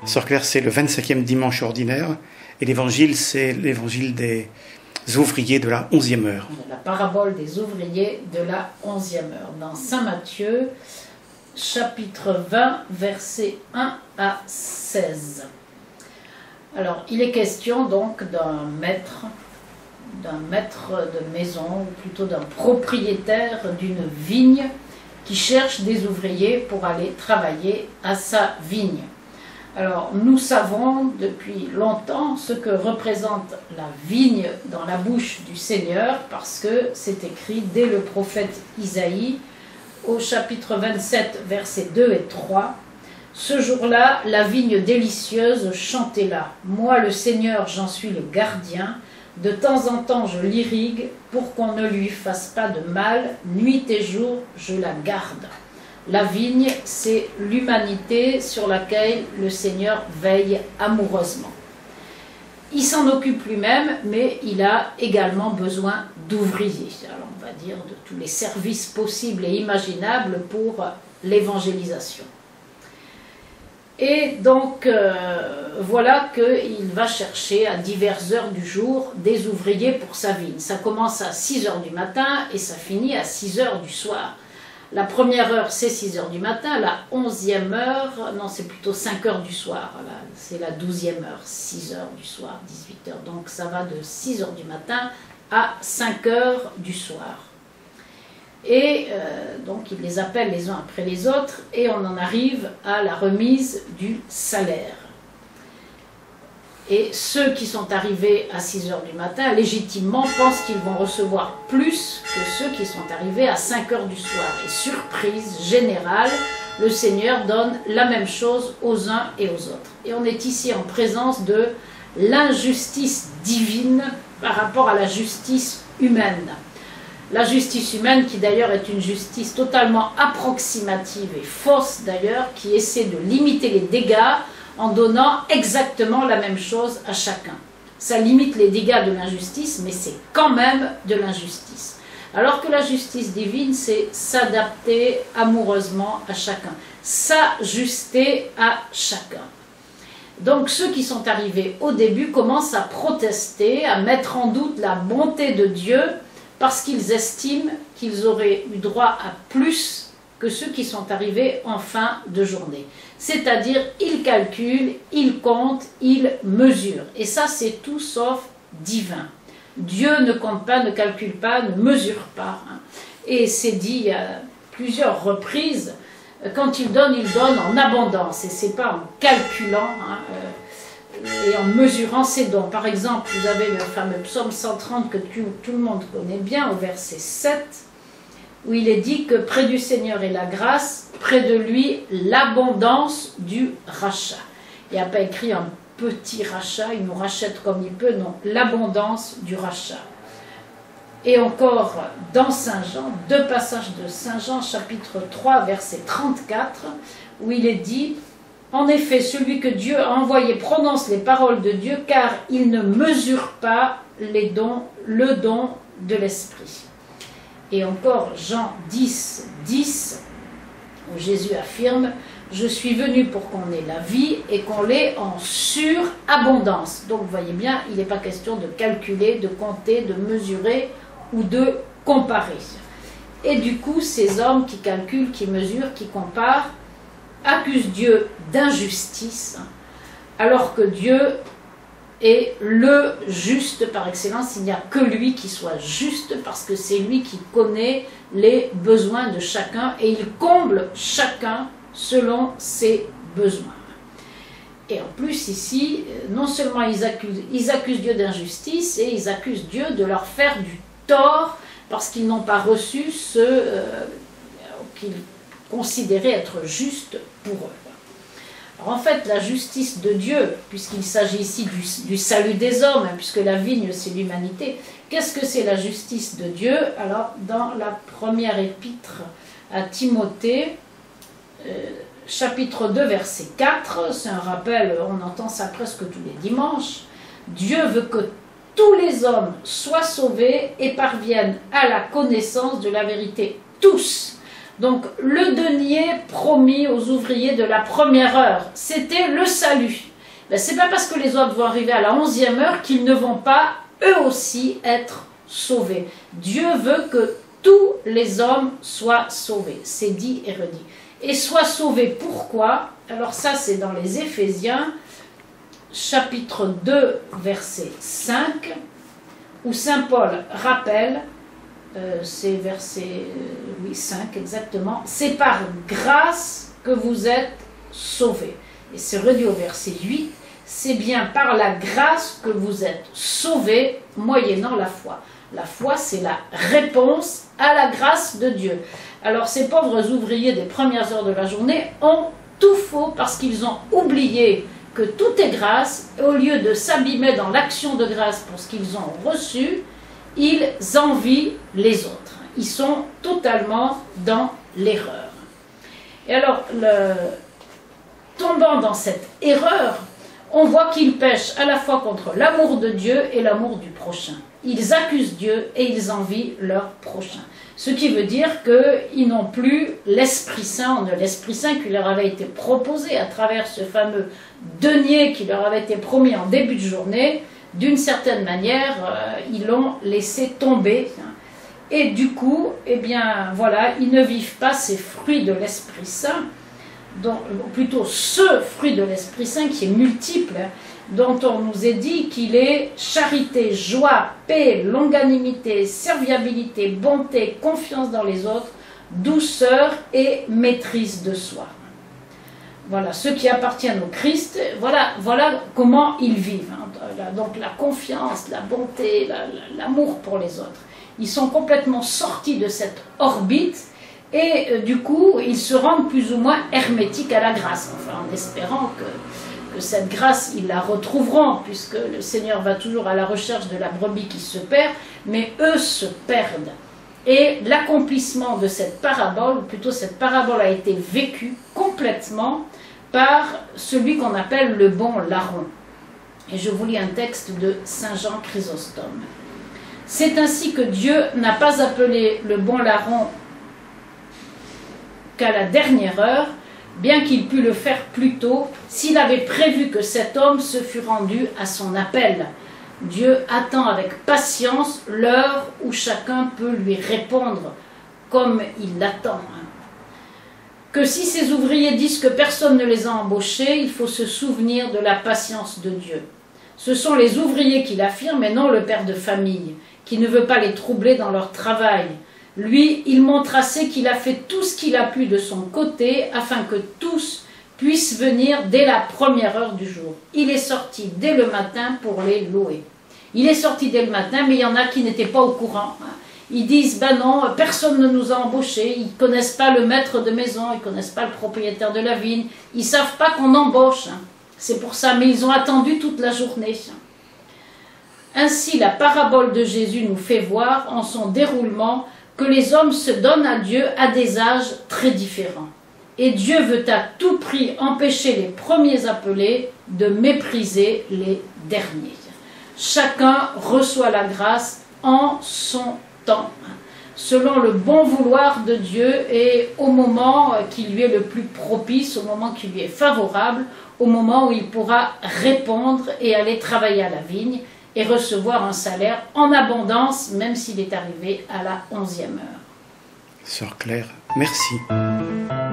Sœur Claire, c'est le 25e dimanche ordinaire et l'évangile, c'est l'évangile des ouvriers de la 11e heure. La parabole des ouvriers de la 11e heure, dans Saint Matthieu, chapitre 20, versets 1 à 16. Alors, il est question donc d'un maître de maison, ou plutôt d'un propriétaire d'une vigne qui cherche des ouvriers pour aller travailler à sa vigne. Alors, nous savons depuis longtemps ce que représente la vigne dans la bouche du Seigneur, parce que c'est écrit dès le prophète Isaïe, au chapitre 27, versets 2 et 3. « Ce jour-là, la vigne délicieuse, chantez-la. Moi, le Seigneur, j'en suis le gardien. De temps en temps, je l'irrigue pour qu'on ne lui fasse pas de mal. Nuit et jour, je la garde. » La vigne, c'est l'humanité sur laquelle le Seigneur veille amoureusement. Il s'en occupe lui-même, mais il a également besoin d'ouvriers. Alors on va dire de tous les services possibles et imaginables pour l'évangélisation. Et donc, voilà qu'il va chercher à diverses heures du jour des ouvriers pour sa vigne. Ça commence à 6 heures du matin et ça finit à 6 heures du soir. La première heure, c'est 6 heures du matin. La 11e heure, non, c'est plutôt 5 heures du soir. C'est la 12e heure, 6 heures du soir, 18 heures. Donc, ça va de 6 heures du matin à 5 heures du soir. Et donc, il les appelle les uns après les autres et on en arrive à la remise du salaire. Et ceux qui sont arrivés à 6 heures du matin, légitimement, pensent qu'ils vont recevoir plus que ceux qui sont arrivés à 5 heures du soir. Et surprise générale, le Seigneur donne la même chose aux uns et aux autres. Et on est ici en présence de l'injustice divine par rapport à la justice humaine. La justice humaine, qui d'ailleurs est une justice totalement approximative et fausse d'ailleurs, qui essaie de limiter les dégâts en donnant exactement la même chose à chacun. Ça limite les dégâts de l'injustice, mais c'est quand même de l'injustice. Alors que la justice divine, c'est s'adapter amoureusement à chacun, s'ajuster à chacun. Donc ceux qui sont arrivés au début commencent à protester, à mettre en doute la bonté de Dieu, parce qu'ils estiment qu'ils auraient eu droit à plus que ceux qui sont arrivés en fin de journée. C'est-à-dire, ils calculent, ils comptent, ils mesurent. Et ça, c'est tout sauf divin. Dieu ne compte pas, ne calcule pas, ne mesure pas. Et c'est dit à plusieurs reprises, quand il donne en abondance. Et c'est pas en calculant et en mesurant ses dons. Par exemple, vous avez le fameux psaume 130 que tout le monde connaît bien, au verset 7, où il est dit que près du Seigneur est la grâce, près de lui l'abondance du rachat. Il n'y a pas écrit un petit rachat, il nous rachète comme il peut, non, l'abondance du rachat. Et encore dans Saint Jean, 2 passages de Saint Jean, chapitre 3, verset 34, où il est dit « En effet, celui que Dieu a envoyé prononce les paroles de Dieu, car il ne mesure pas le don de l'Esprit. » Et encore Jean 10, 10, où Jésus affirme « Je suis venu pour qu'on ait la vie et qu'on l'ait en surabondance. » Donc vous voyez bien, il n'est pas question de calculer, de compter, de mesurer ou de comparer. Et du coup, ces hommes qui calculent, qui mesurent, qui comparent, accusent Dieu d'injustice, alors que Dieu est le juste par excellence. Il n'y a que lui qui soit juste, parce que c'est lui qui connaît les besoins de chacun et il comble chacun selon ses besoins. Et en plus ici, non seulement ils accusent Dieu d'injustice, et ils accusent Dieu de leur faire du tort parce qu'ils n'ont pas reçu ce qu'ils considéraient être juste pour eux. Alors en fait, la justice de Dieu, puisqu'il s'agit ici du salut des hommes, puisque la vigne c'est l'humanité, qu'est-ce que c'est la justice de Dieu? Alors dans la première épître à Timothée, chapitre 2, verset 4, c'est un rappel, on entend ça presque tous les dimanches, Dieu veut que tous les hommes soient sauvés et parviennent à la connaissance de la vérité. Tous. Donc le denier promis aux ouvriers de la première heure, c'était le salut. Ben, c'est pas parce que les autres vont arriver à la 11e heure qu'ils ne vont pas eux aussi être sauvés. Dieu veut que tous les hommes soient sauvés. C'est dit et redit. Et soient sauvés pourquoi? Alors ça c'est dans les Éphésiens, chapitre 2, verset 5, où saint Paul rappelle, c'est verset 5 exactement, c'est par grâce que vous êtes sauvés. Et c'est redit au verset 8, c'est bien par la grâce que vous êtes sauvés moyennant la foi. La foi, c'est la réponse à la grâce de Dieu. Alors ces pauvres ouvriers des premières heures de la journée ont tout faux parce qu'ils ont oublié que tout est grâce, et au lieu de s'abîmer dans l'action de grâce pour ce qu'ils ont reçu, ils envient les autres. Ils sont totalement dans l'erreur. Et alors, tombant dans cette erreur, on voit qu'ils pêchent à la fois contre l'amour de Dieu et l'amour du prochain. Ils accusent Dieu et ils envient leur prochain. Ce qui veut dire qu'ils n'ont plus l'Esprit Saint, l'Esprit Saint qui leur avait été proposé à travers ce fameux denier qui leur avait été promis en début de journée. D'une certaine manière, ils l'ont laissé tomber. Et du coup, eh bien, voilà, ils ne vivent pas ces fruits de l'Esprit Saint, plutôt ce fruit de l'Esprit Saint qui est multiple, dont on nous est dit qu'il est charité, joie, paix, longanimité, serviabilité, bonté, confiance dans les autres, douceur et maîtrise de soi. Voilà, ceux qui appartiennent au Christ, voilà comment ils vivent. Donc la confiance, la bonté, l'amour pour les autres. Ils sont complètement sortis de cette orbite et du coup, ils se rendent plus ou moins hermétiques à la grâce, enfin, en espérant que cette grâce, ils la retrouveront, puisque le Seigneur va toujours à la recherche de la brebis qui se perd, mais eux se perdent. Et l'accomplissement de cette parabole, ou plutôt cette parabole a été vécue complètement par celui qu'on appelle le bon larron. Et je vous lis un texte de saint Jean Chrysostome. C'est ainsi que Dieu n'a pas appelé le bon larron qu'à la dernière heure, bien qu'il pût le faire plus tôt, s'il avait prévu que cet homme se fût rendu à son appel. Dieu attend avec patience l'heure où chacun peut lui répondre comme il l'attend. Que si ces ouvriers disent que personne ne les a embauchés, il faut se souvenir de la patience de Dieu. Ce sont les ouvriers qui l'affirment et non le père de famille, qui ne veut pas les troubler dans leur travail. Lui, il montre assez qu'il a fait tout ce qu'il a pu de son côté afin que tous puissent venir dès la première heure du jour. Il est sorti dès le matin pour les louer. Il est sorti dès le matin, mais il y en a qui n'étaient pas au courant. Ils disent, ben non, personne ne nous a embauchés, ils ne connaissent pas le maître de maison, ils ne connaissent pas le propriétaire de la vigne, ils ne savent pas qu'on embauche. C'est pour ça, mais ils ont attendu toute la journée. Ainsi, la parabole de Jésus nous fait voir en son déroulement que les hommes se donnent à Dieu à des âges très différents. Et Dieu veut à tout prix empêcher les premiers appelés de mépriser les derniers. Chacun reçoit la grâce en son temps, selon le bon vouloir de Dieu et au moment qui lui est le plus propice, au moment qui lui est favorable, au moment où il pourra répondre et aller travailler à la vigne et recevoir un salaire en abondance, même s'il est arrivé à la 11e heure. Sœur Claire, merci.